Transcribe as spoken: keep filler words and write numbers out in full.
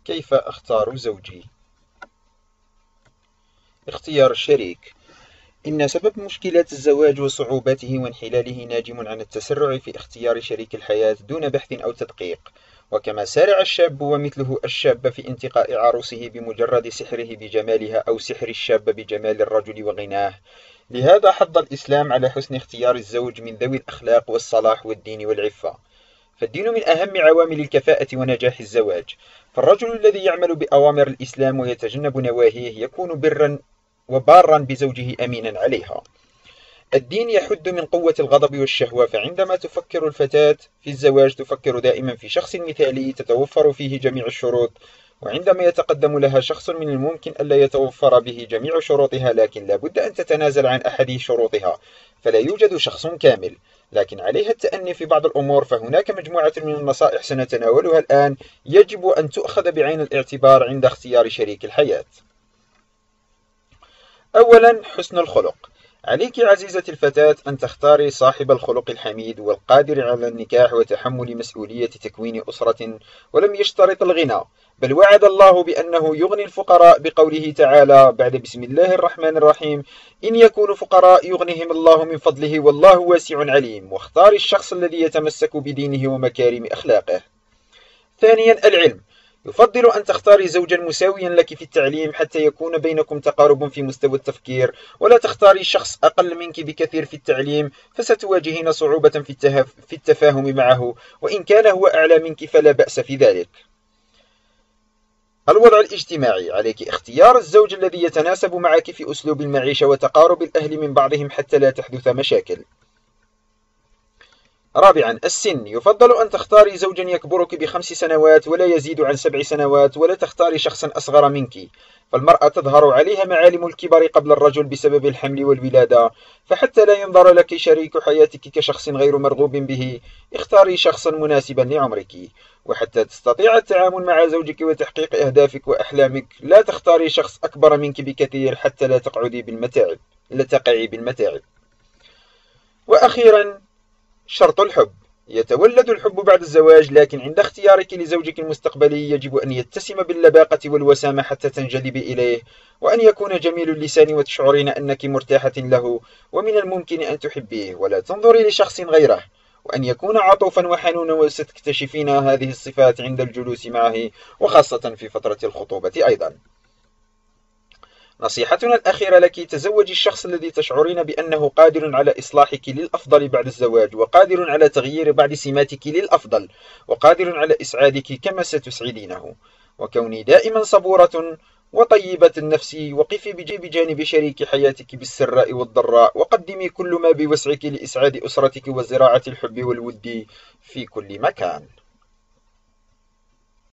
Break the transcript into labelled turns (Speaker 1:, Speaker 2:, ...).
Speaker 1: كيف أختار زوجي؟ اختيار الشريك. إن سبب مشكلات الزواج وصعوباته وانحلاله ناجم عن التسرع في اختيار شريك الحياة دون بحث أو تدقيق، وكما سارع الشاب ومثله الشاب في انتقاء عروسه بمجرد سحره بجمالها أو سحر الشاب بجمال الرجل وغناه. لهذا حض الإسلام على حسن اختيار الزوج من ذوي الأخلاق والصلاح والدين والعفة، فالدين من أهم عوامل الكفاءة ونجاح الزواج، فالرجل الذي يعمل بأوامر الإسلام ويتجنب نواهيه يكون برا وبارا بزوجه أمينا عليها. الدين يحد من قوة الغضب والشهوة، فعندما تفكر الفتاة في الزواج تفكر دائما في شخص مثالي تتوفر فيه جميع الشروط، وعندما يتقدم لها شخص من الممكن ألا يتوفر به جميع شروطها لكن لا بد أن تتنازل عن أحد شروطها، فلا يوجد شخص كامل، لكن عليها التأني في بعض الأمور. فهناك مجموعة من النصائح سنتناولها الآن يجب أن تؤخذ بعين الاعتبار عند اختيار شريك الحياة. أولا، حسن الخلق. عليك عزيزتي الفتاة أن تختاري صاحب الخلق الحميد والقادر على النكاح وتحمل مسؤولية تكوين أسرة، ولم يشترط الغنى، بل وعد الله بأنه يغني الفقراء بقوله تعالى بعد بسم الله الرحمن الرحيم: إن يكونوا فقراء يغنيهم الله من فضله والله واسع عليم. واختاري الشخص الذي يتمسك بدينه ومكارم أخلاقه. ثانيا، العلم. يفضل أن تختاري زوجا مساويا لك في التعليم حتى يكون بينكم تقارب في مستوى التفكير، ولا تختاري شخص أقل منك بكثير في التعليم فستواجهين صعوبة في التفاهم معه، وإن كان هو أعلى منك فلا بأس في ذلك. الوضع الاجتماعي. عليك اختيار الزوج الذي يتناسب معك في أسلوب المعيشة وتقارب الأهل من بعضهم حتى لا تحدث مشاكل. رابعا، السن. يفضل أن تختاري زوجا يكبرك بخمس سنوات ولا يزيد عن سبع سنوات، ولا تختاري شخصا أصغر منك، فالمرأة تظهر عليها معالم الكبر قبل الرجل بسبب الحمل والولادة، فحتى لا ينظر لك شريك حياتك كشخص غير مرغوب به اختاري شخصا مناسبا لعمرك. وحتى تستطيع التعامل مع زوجك وتحقيق أهدافك وأحلامك لا تختاري شخص أكبر منك بكثير حتى لا تقعدي بالمتاعب لا تقعي بالمتاعب. وأخيرا، شرط الحب. يتولد الحب بعد الزواج، لكن عند اختيارك لزوجك المستقبلي يجب أن يتسم باللباقة والوسامة حتى تنجذبي إليه، وأن يكون جميل اللسان وتشعرين أنك مرتاحة له ومن الممكن أن تحبيه ولا تنظري لشخص غيره، وأن يكون عطوفا وحنونا، وستكتشفين هذه الصفات عند الجلوس معه وخاصة في فترة الخطوبة أيضا. نصيحتنا الأخيرة لك: تزوجي الشخص الذي تشعرين بأنه قادر على إصلاحك للأفضل بعد الزواج، وقادر على تغيير بعض سماتك للأفضل، وقادر على إسعادك كما ستسعدينه. وكوني دائما صبورة وطيبة النفس، وقفي بجانب شريك حياتك بالسراء والضراء، وقدمي كل ما بوسعك لإسعاد أسرتك وزراعة الحب والود في كل مكان.